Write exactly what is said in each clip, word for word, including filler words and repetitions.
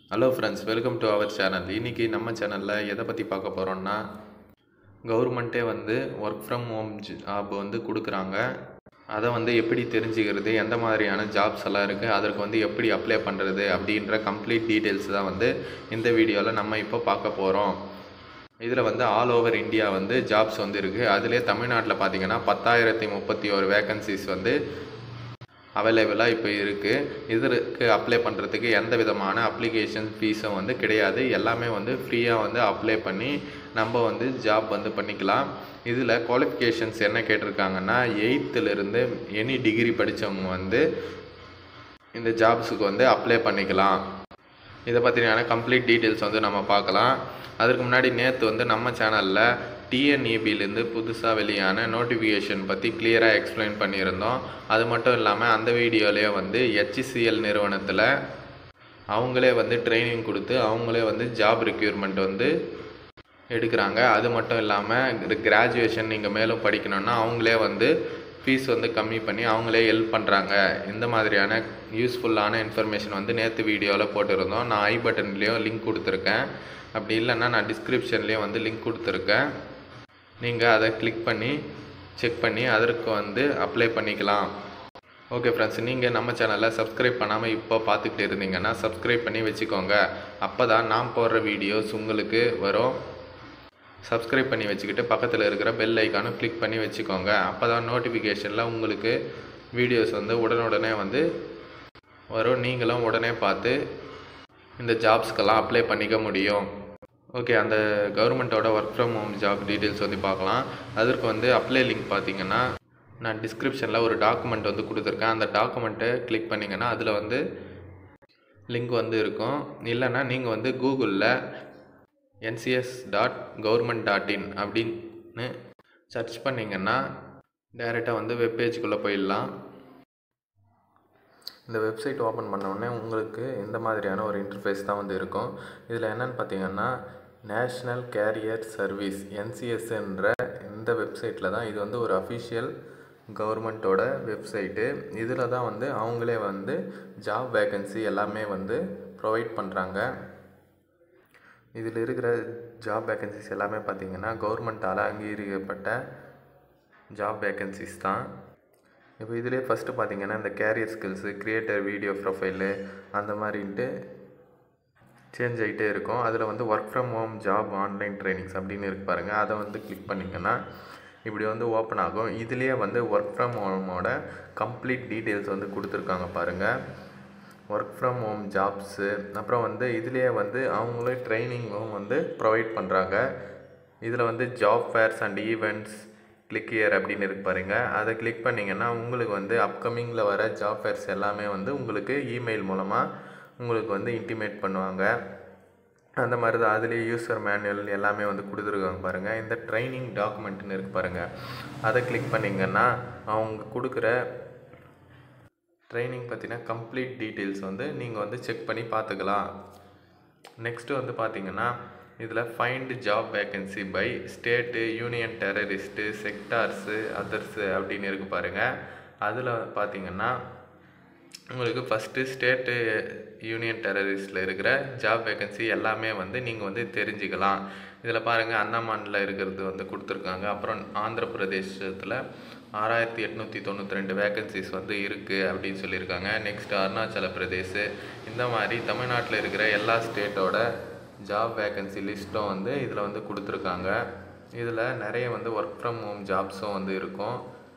Hello friends, welcome to our channel. இன்றைக்கி நம்ம சேனலில் எதை பற்றி பார்க்க போகிறோம்னா, கவர்மெண்ட்டே வந்து ஒர்க் ஃப்ரம் ஹோம் ஜாப் வந்து கொடுக்குறாங்க. அதை வந்து எப்படி தெரிஞ்சுக்கிறது, எந்த மாதிரியான ஜாப்ஸ் எல்லாம் இருக்குது, அதற்கு வந்து எப்படி அப்ளை பண்ணுறது அப்படின்ற கம்ப்ளீட் டீட்டெயில்ஸ் தான் வந்து இந்த வீடியோவில் நம்ம இப்போ பார்க்க போகிறோம். இதில் வந்து ஆல் ஓவர் இந்தியா வந்து ஜாப்ஸ் வந்து இருக்குது. அதிலே தமிழ்நாட்டில் பார்த்திங்கன்னா பத்தாயிரத்தி முப்பத்தி ஒரு வேக்கன்சிஸ் வந்து அவைலபிளாக இப்போ இருக்குது. இதற்கு அப்ளை பண்ணுறதுக்கு எந்த விதமான அப்ளிகேஷன் ஃபீஸும் வந்து கிடையாது. எல்லாமே வந்து ஃப்ரீயாக வந்து அப்ளை பண்ணி நம்ம வந்து ஜாப் வந்து பண்ணிக்கலாம். இதில் குவாலிஃபிகேஷன்ஸ் என்ன கேட்டிருக்காங்கன்னா, எயித்துலேருந்து எனி டிகிரி படித்தவங்க வந்து இந்த ஜாப்ஸுக்கு வந்து அப்ளை பண்ணிக்கலாம். இதை பற்றியான கம்ப்ளீட் டீட்டெயில்ஸ் வந்து நம்ம பார்க்கலாம். அதற்கு முன்னாடி நேற்று வந்து நம்ம சேனலில் டிஎன்இபிலேருந்து புதுசாக வெளியான நோட்டிஃபிகேஷன் பற்றி கிளியராக எக்ஸ்பிளைன் பண்ணியிருந்தோம். அது மட்டும் இல்லாமல் அந்த வீடியோலேயே வந்து ஹெச்சிசிஎல் நிறுவனத்தில் அவங்களே வந்து ட்ரைனிங் கொடுத்து அவங்களே வந்து ஜாப் ரெக்யூர்மெண்ட் வந்து எடுக்கிறாங்க. அது மட்டும் இல்லாமல் கிராஜுவேஷன் நீங்கள் மேலும் படிக்கணுன்னா அவங்களே வந்து ஃபீஸ் வந்து கம்மி பண்ணி அவங்களே ஹெல்ப் பண்ணுறாங்க. இந்த மாதிரியான யூஸ்ஃபுல்லான இன்ஃபர்மேஷன் வந்து நேற்று வீடியோவில் போட்டிருந்தோம். நான் ஐ பட்டன்லேயும் லிங்க் கொடுத்துருக்கேன். அப்படி இல்லைன்னா நான் டிஸ்கிரிப்ஷன்லேயும் வந்து லிங்க் கொடுத்துருக்கேன். நீங்கள் அதை கிளிக் பண்ணி செக் பண்ணி அதற்கு வந்து அப்ளை பண்ணிக்கலாம். ஓகே ஃப்ரெண்ட்ஸ், நீங்கள் நம்ம சேனலில் சப்ஸ்கிரைப் பண்ணாமல் இப்போ பார்த்துக்கிட்டு இருந்தீங்கன்னா சப்ஸ்கிரைப் பண்ணி வச்சுக்கோங்க. அப்போ தான் நான் போடுற வீடியோஸ் உங்களுக்கு வரும். சப்ஸ்கிரைப் பண்ணி வச்சுக்கிட்டு பக்கத்தில் இருக்கிற பெல் ஐக்கானும் கிளிக் பண்ணி வச்சுக்கோங்க. அப்போ தான் நோட்டிஃபிகேஷனில் உங்களுக்கு வீடியோஸ் வந்து உடனுடனே வந்து வரும். நீங்களும் உடனே பார்த்து இந்த ஜாப்ஸ்க்கெல்லாம் அப்ளை பண்ணிக்க முடியும். ஓகே, அந்த கவர்மெண்ட்டோட work from home job details வந்து பார்க்கலாம். அதற்கு வந்து அப்ளை லிங்க் பார்த்தீங்கன்னா நான் டிஸ்கிரிப்ஷனில் ஒரு டாக்குமெண்ட் வந்து கொடுத்துருக்கேன். அந்த டாக்குமெண்ட்டை கிளிக் பண்ணிங்கன்னா அதில் வந்து லிங்க் வந்து இருக்கும். இல்லைன்னா நீங்கள் வந்து கூகுளில் NCS dot government dot in அப்படின்னு சர்ச் பண்ணிங்கன்னா டைரெக்டாக வந்து வெப்பேஜுக்குள்ளே போயிடலாம். இந்த வெப்சைட் ஓப்பன் பண்ணோடனே உங்களுக்கு இந்த மாதிரியான ஒரு இன்டர்ஃபேஸ் தான் வந்து இருக்கும். இதில் என்னென்னு பார்த்தீங்கன்னா, நேஷ்னல் கேரியர் சர்வீஸ் என்சிஎஸ்ன்ற இந்த வெப்சைட்டில் தான் இது வந்து ஒரு அஃபிஷியல் கவர்மெண்ட்டோட வெப்சைட்டு. இதில் தான் வந்து அவங்களே வந்து ஜாப் வேக்கன்சி எல்லாமே வந்து ப்ரொவைட் பண்ணுறாங்க. இதில் இருக்கிற ஜாப் வேக்கன்சிஸ் எல்லாமே பார்த்திங்கன்னா கவர்மெண்ட்டால் அங்கீகரிக்கப்பட்ட ஜாப் வேக்கன்சிஸ் தான். இப்போ இதிலே ஃபஸ்ட்டு பார்த்திங்கன்னா இந்த career skills, creator video profile அந்த மாதிரின்ட்டு சேஞ்ச் ஆகிட்டே இருக்கும். அதில் வந்து work from home job online trainings அப்படின்னு இருக்கு பாருங்கள். அதை வந்து கிளிக் பண்ணிங்கன்னா இப்படி வந்து ஓப்பன் ஆகும். இதுலேயே வந்து ஒர்க் ஃப்ரம் ஹோமோட கம்ப்ளீட் டீட்டெயில்ஸ் வந்து கொடுத்துருக்காங்க பாருங்கள். ஒர்க் ஃப்ரம் ஹோம் ஜாப்ஸு, அப்புறம் வந்து இதுலேயே வந்து அவங்களே ட்ரைனிங்கும் வந்து ப்ரொவைட் பண்ணுறாங்க. இதில் வந்து job fairs and events click here அப்படின்னு இருக்கு பாருங்கள். அதை கிளிக் பண்ணிங்கன்னா உங்களுக்கு வந்து அப்கமிங்கில் வர ஜாப் ஃபேர்ஸ் எல்லாமே வந்து உங்களுக்கு இமெயில் மூலமாக உங்களுக்கு வந்து இன்டிமேட் பண்ணுவாங்க. அந்த மாதிரி தான் அதுலேயே யூசர் மேனுவல் எல்லாமே வந்து கொடுத்துருக்காங்க பாருங்கள். இந்த ட்ரைனிங் டாக்குமெண்ட்னு இருக்கு பாருங்கள். அதை கிளிக் பண்ணிங்கன்னா அவங்க கொடுக்குற ட்ரைனிங் பற்றின கம்ப்ளீட் டீட்டெயில்ஸ் வந்து நீங்கள் வந்து செக் பண்ணி பார்த்துக்கலாம். நெக்ஸ்ட்டு வந்து பார்த்திங்கன்னா இதில் find job vacancy by state, union territory, sectors, others அப்படின்னு இருக்கு பாருங்கள். அதில் பார்த்திங்கன்னா உங்களுக்கு ஃபஸ்ட்டு ஸ்டேட்டு யூனியன் டெரரிஸ்ட்டில் இருக்கிற ஜாப் வேக்கன்சி எல்லாமே வந்து நீங்கள் வந்து தெரிஞ்சுக்கலாம். இதில் பாருங்கள், அந்தமானில் இருக்கிறது வந்து கொடுத்துருக்காங்க. அப்புறம் ஆந்திர பிரதேசத்தில் ஆறாயிரத்தி எட்நூற்றி தொண்ணூற்றி ரெண்டு வேக்கன்சிஸ் வந்து இருக்குது அப்படின்னு சொல்லியிருக்காங்க. நெக்ஸ்ட் அருணாச்சல பிரதேசு, இந்த மாதிரி தமிழ்நாட்டில் இருக்கிற எல்லா ஸ்டேட்டோட ஜாப் வேக்கன்சி லிஸ்ட்டும் வந்து இதில் வந்து கொடுத்துருக்காங்க. இதில் நிறைய வந்து ஒர்க் ஃப்ரம் ஹோம் ஜாப்ஸும் வந்து இருக்கும்.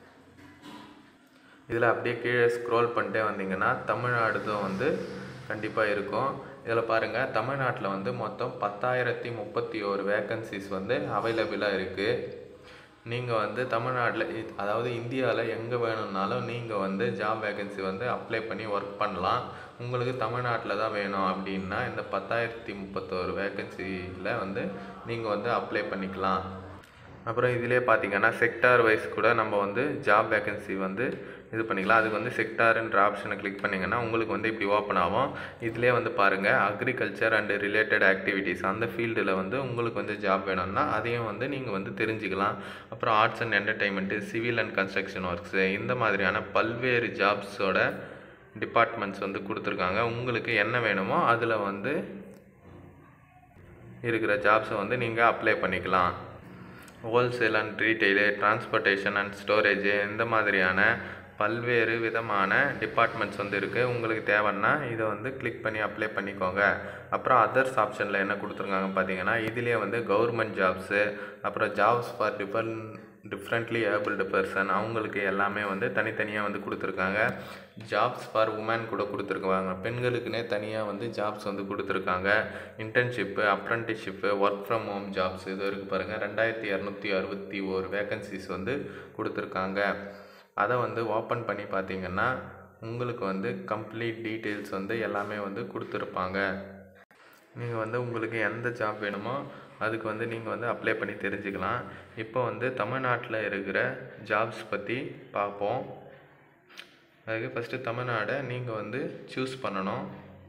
இதில் அப்படியே கீழே ஸ்க்ரோல் பண்ணிட்டே வந்தீங்கன்னா தமிழ்நாடுதும் வந்து கண்டிப்பாக இருக்கும். இதில் பாருங்கள், தமிழ்நாட்டில் வந்து மொத்தம் பத்தாயிரத்தி முப்பத்தி ஒரு வேக்கன்சிஸ் வந்து அவைலபிளாக இருக்குது. நீங்கள் வந்து தமிழ்நாட்டில் அதாவது இந்தியாவில் எங்கே வேணும்னாலும் நீங்கள் வந்து ஜாப் வேக்கன்சி வந்து அப்ளை பண்ணி ஒர்க் பண்ணலாம். உங்களுக்கு தமிழ்நாட்டில் தான் வேணும் அப்படின்னா இந்த பத்தாயிரத்தி முப்பத்தோரு வேக்கன்சியில் வந்து நீங்கள் வந்து அப்ளை பண்ணிக்கலாம். அப்புறம் இதிலே பார்த்திங்கன்னா செக்டார் வைஸ் கூட நம்ம வந்து ஜாப் வேக்கன்சி வந்து இது பண்ணிக்கலாம். அதுக்கு வந்து செக்டார்ன்ற ஆப்ஷனை கிளிக் பண்ணிங்கன்னா உங்களுக்கு வந்து இப்படி ஓப்பன் ஆகும். இதிலே வந்து பாருங்கள், அக்ரிகல்ச்சர் அண்டு ரிலேட்டட் ஆக்டிவிட்டீஸ் அந்த ஃபீல்டில் வந்து உங்களுக்கு வந்து ஜாப் வேணும்னா அதையும் வந்து நீங்கள் வந்து தெரிஞ்சுக்கலாம். அப்புறம் arts and entertainment, civil and construction works, இந்த மாதிரியான பல்வேறு ஜாப்ஸோட டிபார்ட்மெண்ட்ஸ் வந்து கொடுத்துருக்காங்க. உங்களுக்கு என்ன வேணுமோ அதில் வந்து இருக்கிற ஜாப்ஸை வந்து நீங்கள் அப்ளை பண்ணிக்கலாம். Wholesale and retail, transportation and storage, இந்த மாதிரியான பல்வேறு விதமான டிபார்ட்மெண்ட்ஸ் வந்து இருக்குது. உங்களுக்கு தேவைன்னா இதை வந்து கிளிக் பண்ணி அப்ளை பண்ணிக்கோங்க. அப்புறம் அதர்ஸ் ஆப்ஷனில் என்ன கொடுத்துருக்காங்க பார்த்தீங்கன்னா, இதிலே வந்து கவர்மெண்ட் ஜாப்ஸு, அப்புறம் jobs for different differently abled person, அவங்களுக்கு எல்லாமே வந்து தனித்தனியாக வந்து கொடுத்துருக்காங்க. ஜாப்ஸ் ஃபார் உமன் கூட கொடுத்துருக்காங்க. பெண்களுக்குன்னே தனியாக வந்து ஜாப்ஸ் வந்து கொடுத்துருக்காங்க. Internship, apprenticeship, work from home jobs இது இருக்குது பாருங்கள். ரெண்டாயிரத்தி இரநூத்தி அறுபத்தி ஒரு வேக்கன்சிஸ் வந்து கொடுத்துருக்காங்க. அதை வந்து ஓப்பன் பண்ணி பார்த்தீங்கன்னா உங்களுக்கு வந்து கம்ப்ளீட் டீட்டெயில்ஸ் வந்து எல்லாமே வந்து கொடுத்துருப்பாங்க. நீங்கள் வந்து உங்களுக்கு எந்த ஜாப் வேணுமோ அதுக்கு வந்து நீங்கள் வந்து அப்ளை பண்ணி தெரிஞ்சுக்கலாம். இப்போ வந்து தமிழ்நாட்டில் இருக்கிற ஜாப்ஸ் பற்றி பார்ப்போம். அதுக்கு ஃபஸ்ட்டு தமிழ்நாடை நீங்கள் வந்து சூஸ் பண்ணணும்.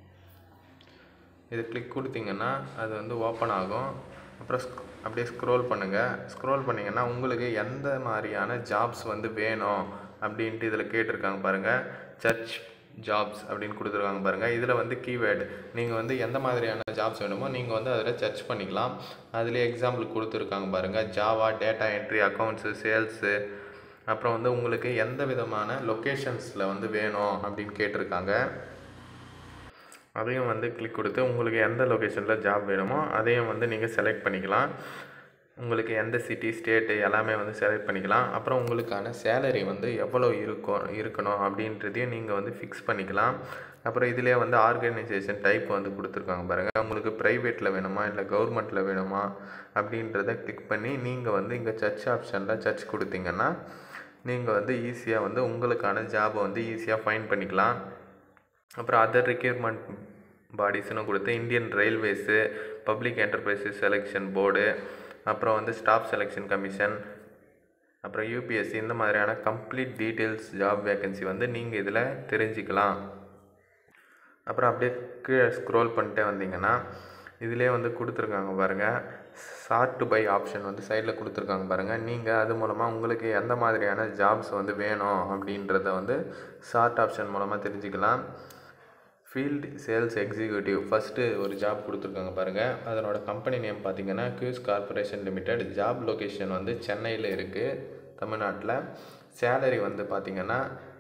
இது கிளிக் கொடுத்தீங்கன்னா அது வந்து ஓப்பன் ஆகும். அப்புறம் அப்படியே ஸ்க்ரோல் பண்ணுங்கள். ஸ்க்ரோல் பண்ணிங்கன்னா உங்களுக்கு எந்த மாதிரியான ஜாப்ஸ் வந்து வேணும் அப்படின்ட்டு இதில் கேட்டிருக்காங்க பாருங்கள். சர்ச் ஜாப்ஸ் அப்படின்னு கொடுத்துருக்காங்க பாருங்கள். இதில் வந்து கீவேர்டு நீங்கள் வந்து எந்த மாதிரியான ஜாப்ஸ் வேணுமோ நீங்கள் வந்து அதில் சர்ச் பண்ணிக்கலாம். அதில் எக்ஸாம்பிள் கொடுத்துருக்காங்க பாருங்கள். Java, data entry, accounts, sales, அப்புறம் வந்து உங்களுக்கு எந்த விதமான லொக்கேஷன்ஸில் வந்து வேணும் அப்படின்னு கேட்டிருக்காங்க. அதையும் வந்து கிளிக் கொடுத்து உங்களுக்கு எந்த லொக்கேஷனில் ஜாப் வேணுமோ அதையும் வந்து நீங்கள் செலக்ட் பண்ணிக்கலாம். உங்களுக்கு எந்த சிட்டி, ஸ்டேட்டு எல்லாமே வந்து செலக்ட் பண்ணிக்கலாம். அப்புறம் உங்களுக்கான சேலரி வந்து எவ்வளோ இருக்கும் இருக்கணும் அப்படின்றதையும் நீங்கள் வந்து ஃபிக்ஸ் பண்ணிக்கலாம். அப்புறம் இதிலே வந்து ஆர்கனைசேஷன் டைப் வந்து கொடுத்துருக்காங்க பாருங்கள். உங்களுக்கு ப்ரைவேட்டில் வேணுமா இல்லை கவர்மெண்ட்டில் வேணுமா அப்படின்றத கிளிக் பண்ணி நீங்கள் வந்து இங்கே சர்ச் ஆப்ஷனில் சர்ச் கொடுத்தீங்கன்னா நீங்கள் வந்து ஈஸியாக வந்து உங்களுக்கான ஜாபை வந்து ஈஸியாக ஃபைண்ட் பண்ணிக்கலாம். அப்புறம் அதர் ரெக்யூர்மெண்ட் பாடிஸ்னு கொடுத்து Indian railways, public enterprises selection board, அப்புறம் வந்து ஸ்டாஃப் செலெக்ஷன் கமிஷன், அப்புறம் யூபிஎஸ்சி, இந்த மாதிரியான கம்ப்ளீட் டீட்டெயில்ஸ் ஜாப் வேக்கன்சி வந்து நீங்கள் இதில் தெரிஞ்சுக்கலாம். அப்புறம் அப்படியே கீழே ஸ்க்ரோல் பண்ணிட்டே வந்தீங்கன்னா இதிலே வந்து கொடுத்துருக்காங்க பாருங்கள். சார்ட் டு பை ஆப்ஷன் வந்து சைடில் கொடுத்துருக்காங்க பாருங்கள். நீங்கள் அது மூலமாக உங்களுக்கு எந்த மாதிரியான ஜாப்ஸ் வந்து வேணும் அப்படின்றத வந்து சார்ட் ஆப்ஷன் மூலமாக தெரிஞ்சுக்கலாம். ஃபீல்டு சேல்ஸ் எக்ஸிக்யூட்டிவ் ஃபஸ்ட்டு ஒரு ஜாப் கொடுத்துருக்காங்க பாருங்கள். அதனோட கம்பெனி நேம் பார்த்தீங்கன்னா Quess corporation limited. Job location வந்து சென்னையில் இருக்குது, தமிழ்நாட்டில். சேலரி வந்து பார்த்திங்கன்னா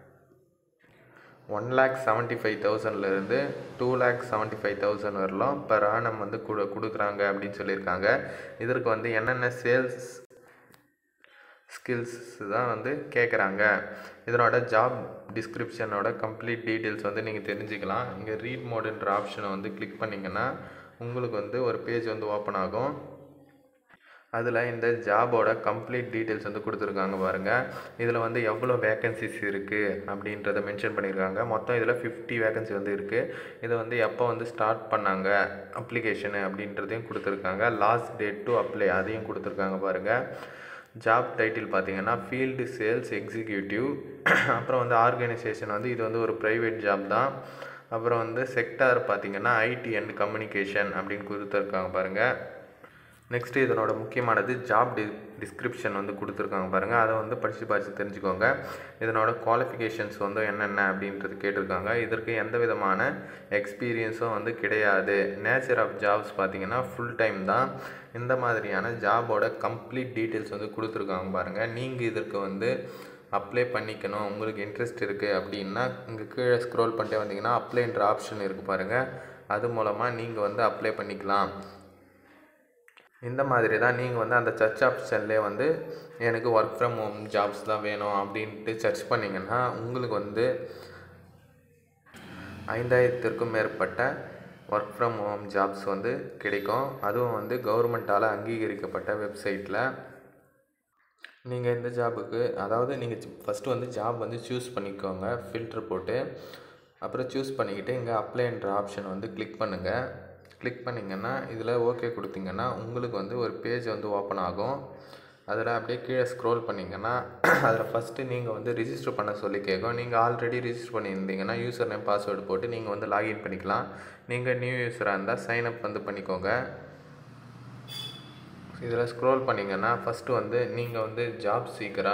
ஒன் லேக் செவன்ட்டி ஃபைவ் தௌசண்ட்லேருந்து two lakh seventy five thousand வரலாம் பர் ஆனம் வந்து கொடு கொடுக்குறாங்க அப்படின்னு சொல்லியிருக்காங்க. இதற்கு வந்து என்னென்ன சேல்ஸ் ஸ்கில்ஸ் தான் வந்து கேட்குறாங்க. இதனோட ஜாப் டிஸ்கிரிப்ஷனோட கம்ப்ளீட் டீட்டெயில்ஸ் வந்து நீங்கள் தெரிஞ்சுக்கலாம். இங்கே ரீட் மோடுன்ற ஆப்ஷனை வந்து கிளிக் பண்ணிங்கன்னா உங்களுக்கு வந்து ஒரு பேஜ் வந்து ஓப்பன் ஆகும். அதில் இந்த ஜாபோட கம்ப்ளீட் டீட்டெயில்ஸ் வந்து கொடுத்துருக்காங்க பாருங்கள். இதில் வந்து எவ்வளோ வேக்கன்சிஸ் இருக்குது அப்படின்றத மென்ஷன் பண்ணியிருக்காங்க. மொத்தம் இதில் ஃபிஃப்டி வேக்கன்சி வந்து இருக்குது. இதை வந்து எப்போ வந்து ஸ்டார்ட் பண்ணாங்க அப்ளிகேஷனு அப்படின்றதையும் கொடுத்துருக்காங்க. லாஸ்ட் டேட் டு அப்ளை அதையும் கொடுத்துருக்காங்க பாருங்கள். ஜாப் டைட்டில் பார்த்தீங்கன்னா ஃபீல்டு சேல்ஸ் எக்ஸிக்யூட்டிவ். அப்புறம் வந்து ஆர்கனைசேஷன் வந்து இது வந்து ஒரு ப்ரைவேட் ஜாப் தான். அப்புறம் வந்து செக்டார் பார்த்தீங்கன்னா ஐடி அண்ட் கம்யூனிகேஷன் அப்படின்னு கொடுத்துருக்காங்க பாருங்கள். நெக்ஸ்ட்டு இதனோட முக்கியமானது ஜாப் டி டிஸ்கிரிப்ஷன் வந்து கொடுத்துருக்காங்க பாருங்கள். அதை வந்து படித்து படித்து தெரிஞ்சுக்கோங்க. இதனோட குவாலிஃபிகேஷன்ஸ் வந்து என்னென்ன அப்படின்றது கேட்டிருக்காங்க. இதற்கு எந்த விதமான எக்ஸ்பீரியன்ஸும் வந்து கிடையாது. நேச்சர் ஆஃப் ஜாப்ஸ் பார்த்திங்கன்னா ஃபுல் டைம் தான். இந்த மாதிரியான ஜாபோட கம்ப்ளீட் டீட்டெயில்ஸ் வந்து கொடுத்துருக்காங்க பாருங்கள். நீங்கள் இதற்கு வந்து அப்ளை பண்ணிக்கணும், உங்களுக்கு இன்ட்ரெஸ்ட் இருக்குது அப்படின்னா இங்கே கீழே ஸ்க்ரோல் பண்ணிட்டே வந்தீங்கன்னா அப்ளைன்ற ஆப்ஷன் இருக்குது பாருங்கள். அது மூலமாக நீங்கள் வந்து அப்ளை பண்ணிக்கலாம். இந்த மாதிரி தான் நீங்கள் வந்து அந்த சர்ச் ஆப்ஷன்லேயே வந்து எனக்கு ஒர்க் ஃப்ரம் ஹோம் ஜாப்ஸ் தான் வேணும் அப்படின்ட்டு சர்ச் பண்ணிங்கன்னா உங்களுக்கு வந்து ஐந்தாயிரத்திற்கும் மேற்பட்ட ஒர்க் ஃப்ரம் ஹோம் ஜாப்ஸ் வந்து கிடைக்கும். அதுவும் வந்து கவர்மெண்ட்டால் அங்கீகரிக்கப்பட்ட வெப்சைட்டில். நீங்கள் இந்த ஜாபுக்கு அதாவது நீங்கள் ஃபஸ்ட்டு வந்து ஜாப் வந்து சூஸ் பண்ணிக்கோங்க ஃபில்டர் போட்டு. அப்புறம் சூஸ் பண்ணிக்கிட்டு இங்கே அப்ளைன்ற ஆப்ஷன் வந்து கிளிக் பண்ணுங்கள். கிளிக் பண்ணிங்கன்னா இதில் ஓகே கொடுத்தீங்கன்னா உங்களுக்கு வந்து ஒரு பேஜ் வந்து ஓப்பன் ஆகும். அதில் அப்படியே கீழே ஸ்க்ரோல் பண்ணிங்கன்னா அதில் ஃபஸ்ட்டு நீங்கள் வந்து ரிஜிஸ்டர் பண்ண சொல்லி கேட்கும். நீங்கள் ஆல்ரெடி ரிஜிஸ்டர் பண்ணியிருந்தீங்கன்னா யூசர் நேம் பாஸ்வேர்டு போட்டு நீங்கள் வந்து லாகின் பண்ணிக்கலாம். நீங்கள் நியூ யூஸராக இருந்தால் சைன்அப் வந்து பண்ணிக்கோங்க. இதில் ஸ்க்ரோல் பண்ணிங்கன்னா ஃபஸ்ட்டு வந்து நீங்கள் வந்து ஜாப் சீக்கராக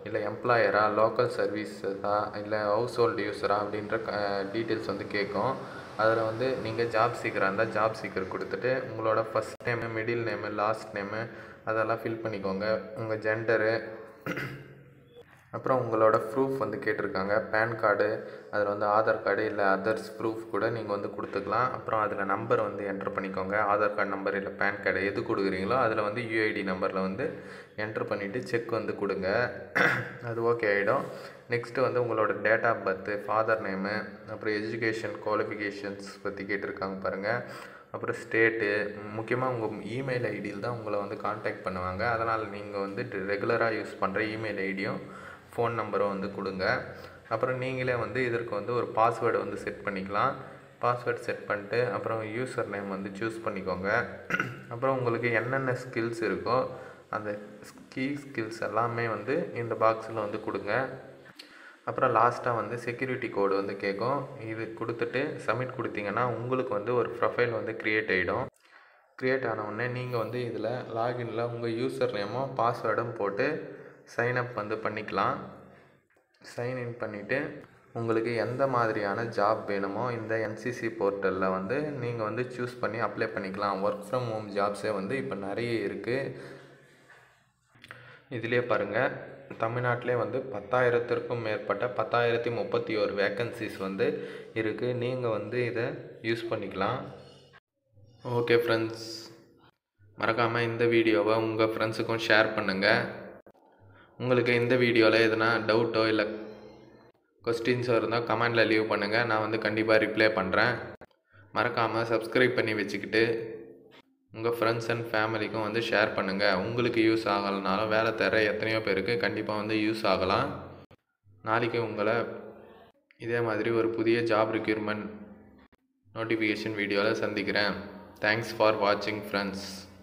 இல்லை எம்ப்ளாயரா, லோக்கல் சர்வீஸஸா, இல்லை ஹவுஸ் ஹோல்டு யூஸரா அப்படின்ற க டீட்டெயில்ஸ் வந்து கேட்கும். அதில் வந்து நீங்கள் ஜாப் சீக்கராக இருந்தால் ஜாப் சீக்கர் கொடுத்துட்டு உங்களோட first name, middle name, last name அதெல்லாம் ஃபில் பண்ணிக்கோங்க. உங்கள் ஜெண்டரு, அப்புறம் உங்களோட ப்ரூஃப் வந்து கேட்டிருக்காங்க. பேன் கார்டு, அதில் வந்து ஆதார் கார்டு இல்லை அதர்ஸ் ப்ரூஃப் கூட நீங்கள் வந்து கொடுத்துக்கலாம். அப்புறம் அதில் நம்பர் வந்து என்ட்ரு பண்ணிக்கோங்க. ஆதார் கார்டு நம்பர் இல்லை பேன் கார்டு எது கொடுக்குறீங்களோ அதில் வந்து யூஐடி நம்பரில் வந்து என்ட்ரு பண்ணிவிட்டு செக் வந்து கொடுங்க. அது ஓகே ஆகிடும். நெக்ஸ்ட்டு வந்து உங்களோட date of birth, father name, அப்புறம் எஜுகேஷன் குவாலிஃபிகேஷன்ஸ் பற்றி கேட்டிருக்காங்க பாருங்கள். அப்புறம் ஸ்டேட்டு, முக்கியமாக உங்கள் இமெயில் ஐடியில் தான் உங்களை வந்து காண்டாக்ட் பண்ணுவாங்க. அதனால் நீங்கள் வந்து ரெகுலராக யூஸ் பண்ணுற இமெயில் ஐடியும் ஃபோன் நம்பரும் வந்து கொடுங்க. அப்புறம் நீங்களே வந்து இதற்கு வந்து ஒரு பாஸ்வேர்டு வந்து செட் பண்ணிக்கலாம். பாஸ்வேர்டு செட் பண்ணிட்டு அப்புறம் யூசர் நேம் வந்து சூஸ் பண்ணிக்கோங்க. அப்புறம் உங்களுக்கு என்னென்ன ஸ்கில்ஸ் இருக்கோ அந்த கீ ஸ்கில்ஸ் எல்லாமே வந்து இந்த பாக்ஸில் வந்து கொடுங்க. அப்புறம் லாஸ்ட்டாக வந்து செக்யூரிட்டி கோடு வந்து கேட்கும். இது கொடுத்துட்டு சப்மிட் கொடுத்தீங்கன்னா உங்களுக்கு வந்து ஒரு ப்ரொஃபைல் வந்து க்ரியேட் ஆகிடும். க்ரியேட் ஆனவுடனே நீங்கள் வந்து இதில் லாகினில் உங்கள் யூசர் நேமும் பாஸ்வேர்டும் போட்டு சைன்அப் வந்து பண்ணிக்கலாம். சைன்இன் பண்ணிவிட்டு உங்களுக்கு எந்த மாதிரியான ஜாப் வேணுமோ இந்த என்சிசி போர்ட்டலில் வந்து நீங்கள் வந்து சூஸ் பண்ணி அப்ளை பண்ணிக்கலாம். ஒர்க் ஃப்ரம் ஹோம் ஜாப்ஸே வந்து இப்போ நிறைய இருக்குது. இதிலே பாருங்கள், தமிழ்நாட்டிலே வந்து பத்தாயிரத்திற்கும் மேற்பட்ட பத்தாயிரத்தி முப்பத்தி ஒரு வேக்கன்சிஸ் வந்து இருக்குது. நீங்கள் வந்து இதை யூஸ் பண்ணிக்கலாம். ஓகே ஃப்ரெண்ட்ஸ், மறக்காமல் இந்த வீடியோவை உங்கள் ஃப்ரெண்ட்ஸுக்கும் ஷேர் பண்ணுங்கள். உங்களுக்கு இந்த வீடியோவில் எதனா டவுட்டோ இல்லை கொஸ்டின்ஸோ இருந்தால் கமெண்டில் லீவ் பண்ணுங்கள். நான் வந்து கண்டிப்பாக ரிப்ளை பண்ணுறேன். மறக்காமல் சப்ஸ்கிரைப் பண்ணி வச்சுக்கிட்டு உங்கள் ஃப்ரெண்ட்ஸ் அண்ட் ஃபேமிலிக்கும் வந்து ஷேர் பண்ணுங்கள். உங்களுக்கு யூஸ் ஆகலைனாலும் வேலை தர எத்தனையோ பேருக்கு கண்டிப்பாக வந்து யூஸ் ஆகலாம். நாளைக்கு உங்களை இதே மாதிரி ஒரு புதிய ஜாப் ரெக்யூர்மெண்ட் நோட்டிஃபிகேஷன் வீடியோவில் சந்திக்கிறேன். தேங்க்ஸ் ஃபார் வாட்சிங் ஃப்ரெண்ட்ஸ்.